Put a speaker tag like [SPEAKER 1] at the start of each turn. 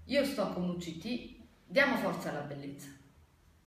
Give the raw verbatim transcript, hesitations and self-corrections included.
[SPEAKER 1] Io sto con U C T, diamo forza alla bellezza.